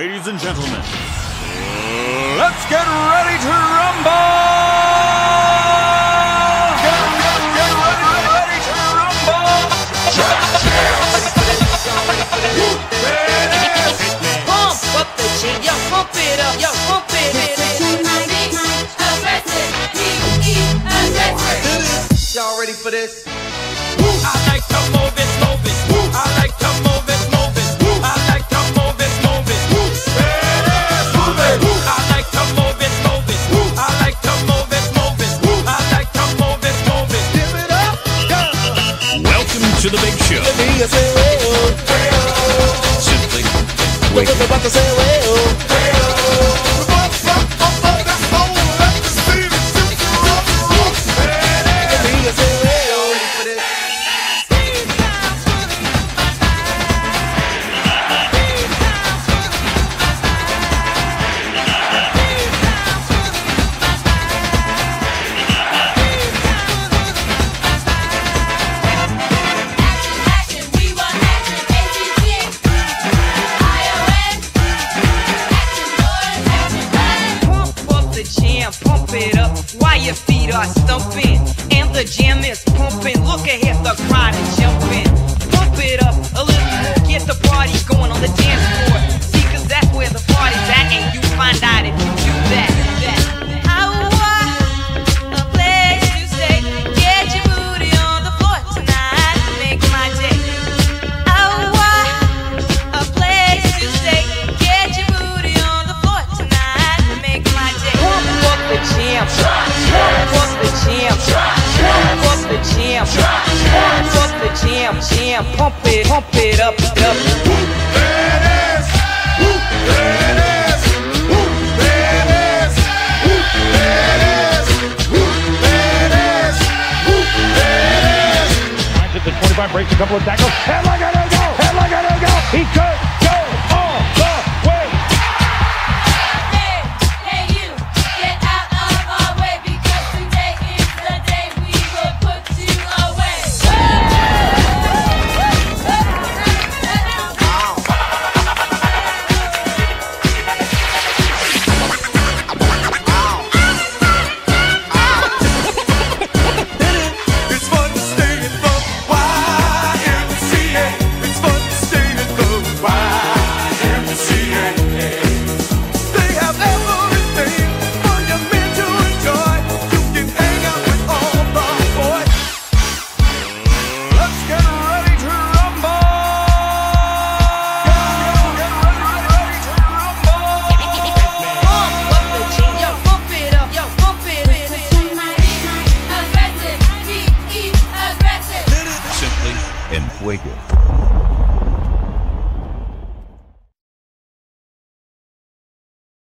Ladies and gentlemen, let's get ready to rumble! Get ready to rumble! Pump up the jam, yo, pump it up, yo, pump it. Y'all ready for this? I like to move it, move it. I like to move it, move it. I like to move it, move it. Move it. I like to move it, move it. I like to move it, move it. I like to move it, move it. Give it up, go. Welcome to the big show. Simply wait. Pump it up while your feet are stumping and the jam is pumping. Look ahead, the crowd is jumping. Pump it up a little more, get the party going on the dance floor. See, 'cause that's where the party's at, and you find out if you do that. I want a place to stay. Get your booty on the floor tonight, make my day. I want a place to stay. Get your booty on the floor tonight, make my day. Pump up the jam, pump up the jam, pump up the jam, pump up the jam, pump it up, up. The 25 breaks a couple of tackles. Headlock, I don't go. Headlock, I don't go. He could go all the way. Hey, you, get out of our way because today is the day we will put you away. It's fun to stay in the YMCA. It's fun to stay in the YMCA. They have everything for your men to enjoy. You can hang out with all the boys. Let's get ready to rumble. Get ready to rumble. Pump up the jam, yo, pump it up, yo, pump it. Aggressive, aggressive. Simply en Fuego.